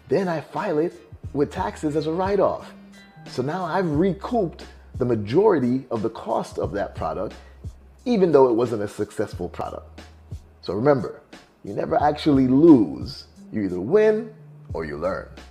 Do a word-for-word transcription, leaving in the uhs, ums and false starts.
Then I file it with taxes as a write-off. So now I've recouped the majority of the cost of that product, even though it wasn't a successful product. So remember, you never actually lose. You either win or you learn.